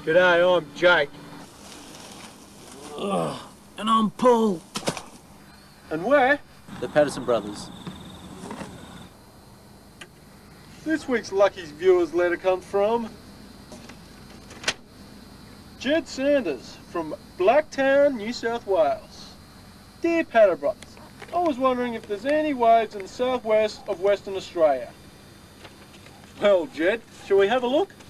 G'day, I'm Jake. And I'm Paul. And we're The Patterson Brothers. this week's Lucky's viewers letter comes from Jed Sanders from Blacktown, New South Wales. Dear Patter Brothers, I was wondering if there's any waves in the southwest of Western Australia. Well, Jed, shall we have a look?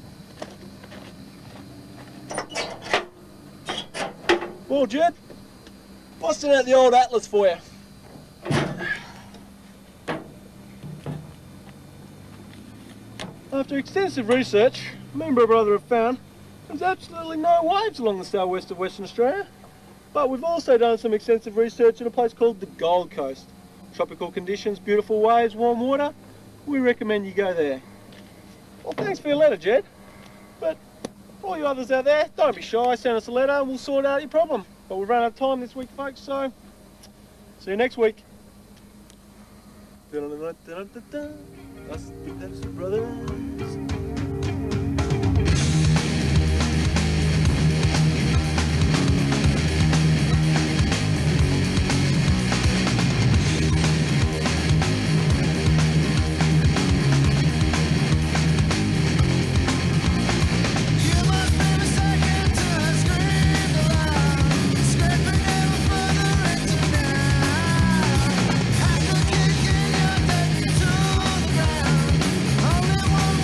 Well, Jed, busting out the old atlas for you. After extensive research, me and my brother have found there's absolutely no waves along the southwest of Western Australia. But we've also done some extensive research in a place called the Gold Coast. Tropical conditions, beautiful waves, warm water. We recommend you go there. Well, thanks for your letter, Jed. But for all you others out there, don't be shy, send us a letter and we'll sort out your problem. But we've run out of time this week, folks, so see you next week. Us, the Patterson Brothers. Only one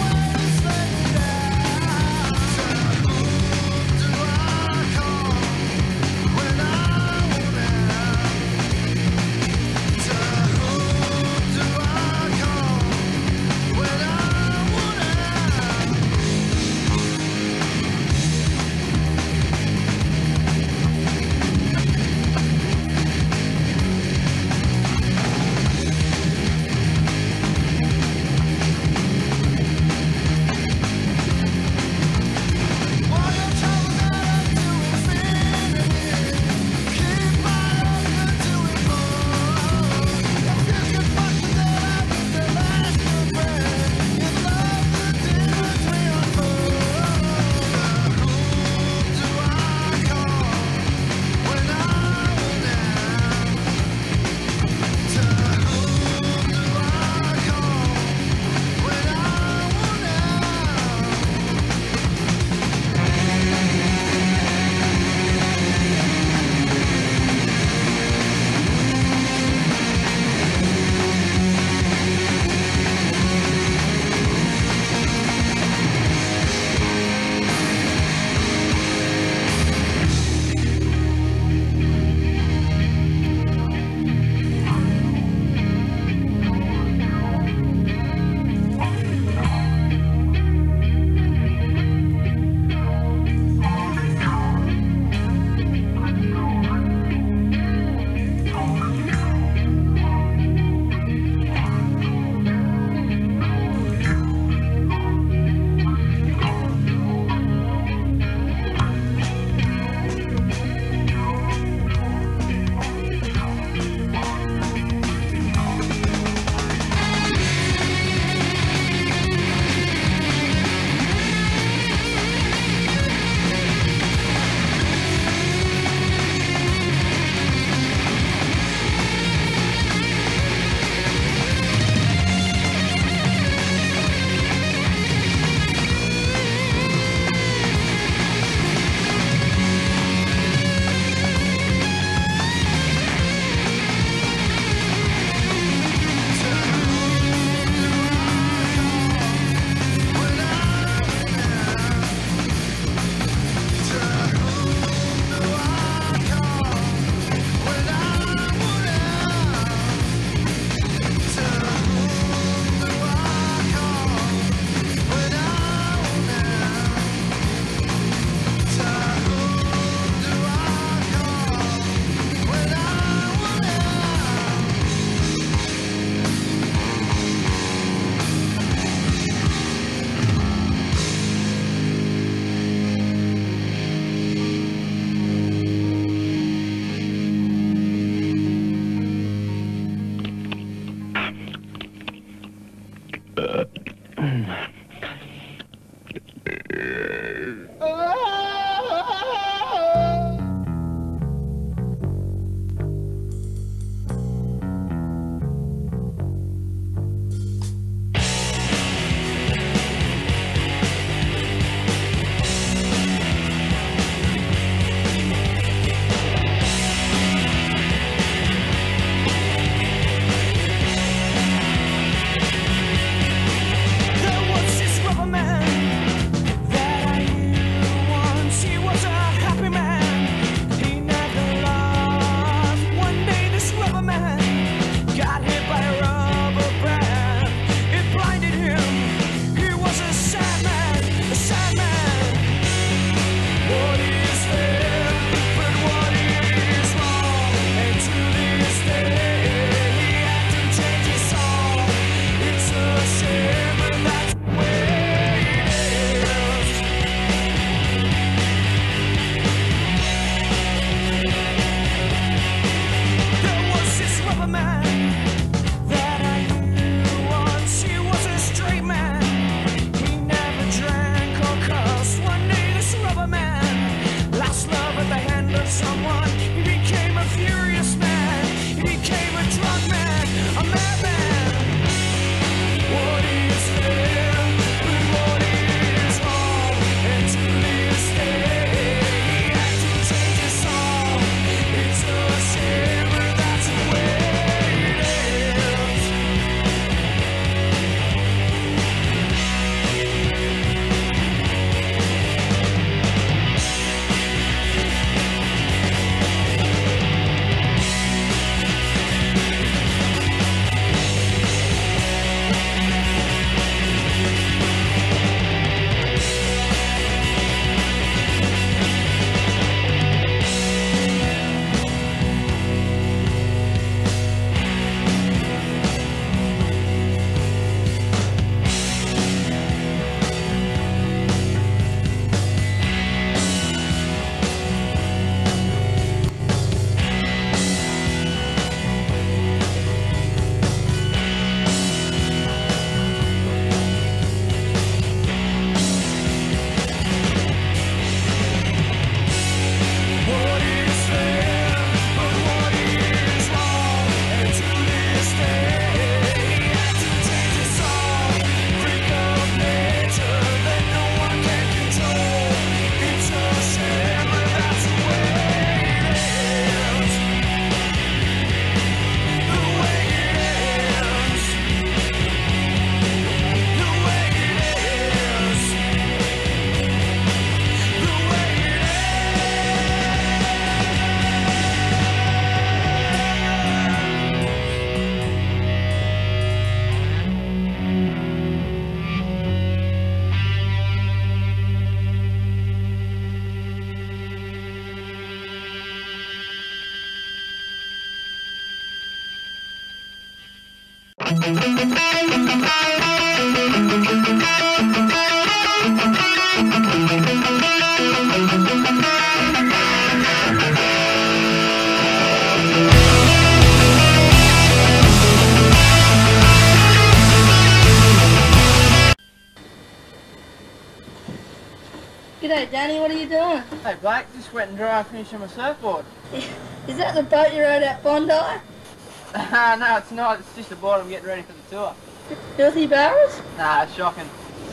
G'day Danny, what are you doing? Hey Blake, just wet and dry finishing my surfboard. Is that the boat you rode at Bondi? No, it's not. It's just a board I'm getting ready for the tour. Filthy barrels? Nah, it's shocking.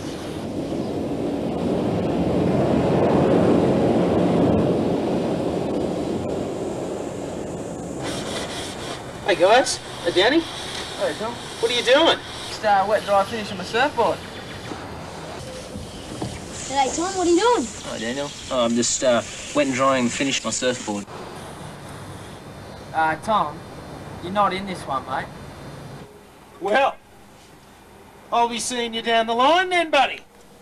Hey guys, hey Danny, Hey Tom. what are you doing? Just wet and dry finishing my surfboard. G'day Tom, what are you doing? Hi Daniel. Oh, I'm just wet and drying, finished my surfboard. Tom, you're not in this one, mate. Well, I'll be seeing you down the line then, buddy.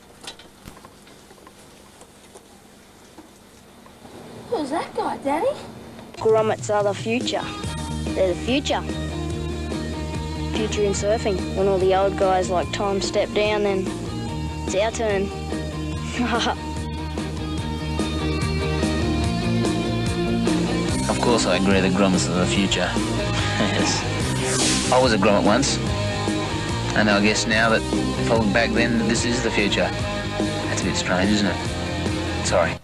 Who's that guy, Danny? Grommets are the future. They're the future. Future in surfing. When all the old guys like Tom step down, then it's our turn. Of course I agree the grommets are the future. Yes. I was a grommet once. And I guess now that if I look back then, this is the future. That's a bit strange, isn't it? Sorry.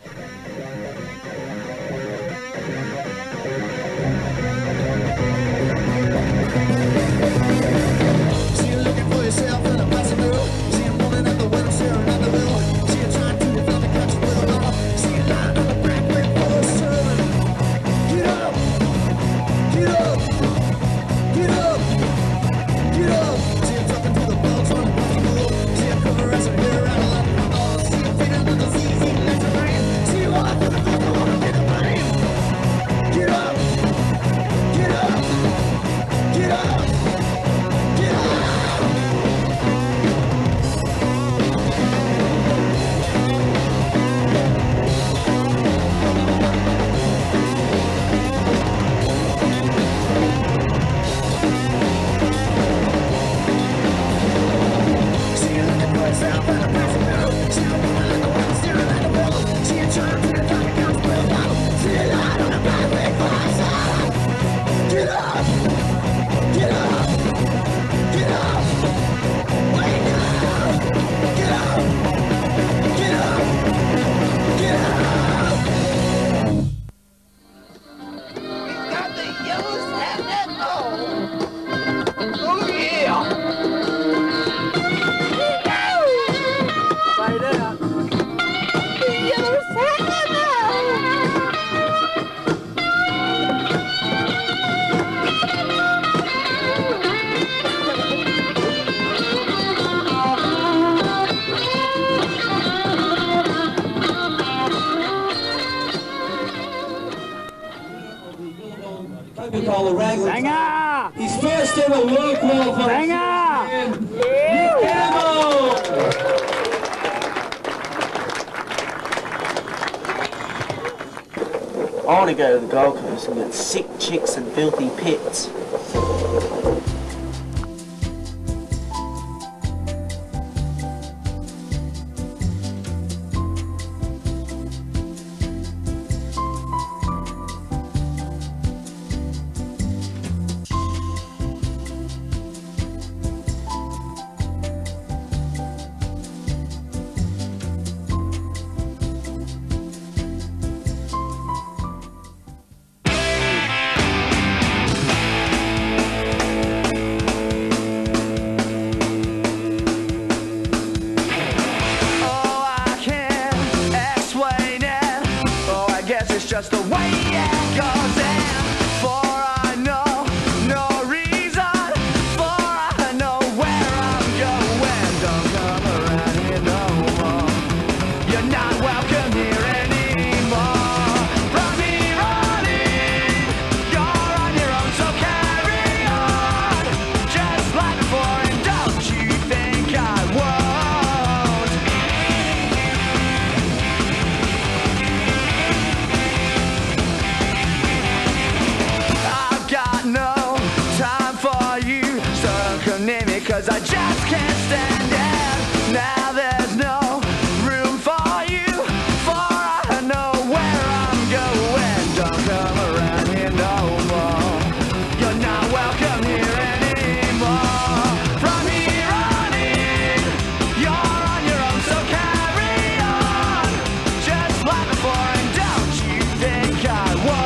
Coca-Cola Wrangler. His first ever world qualifier. Nick Campbell. I want to go to the Gold Coast and get sick chicks and filthy pits. 'cause I just can't stand it. Now there's no room for you, for I know where I'm going. Don't come around here no more. You're not welcome here anymore. From here on in, you're on your own, so carry on. Just like before, and don't you think I won't?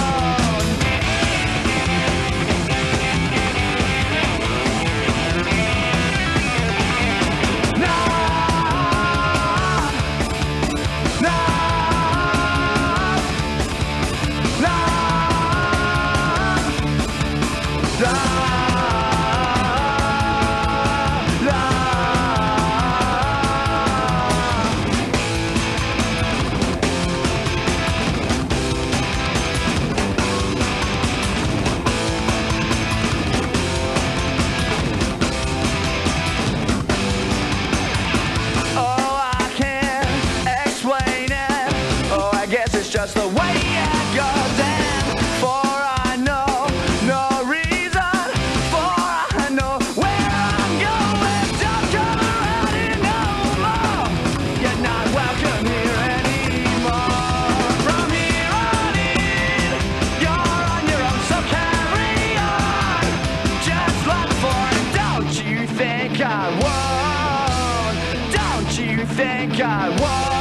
Just the way it goes, and for I know no reason, for I know where I'm going. Don't come around here no more. You're not welcome here anymore. From here on in, you're on your own, so carry on. Just like before, and don't you think I won't? Don't you think I won't?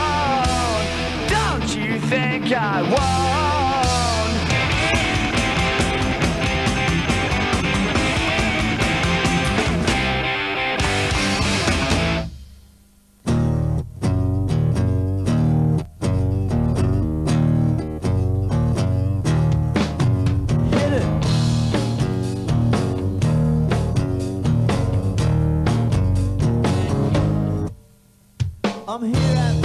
Think I won't. Hit it. I'm here at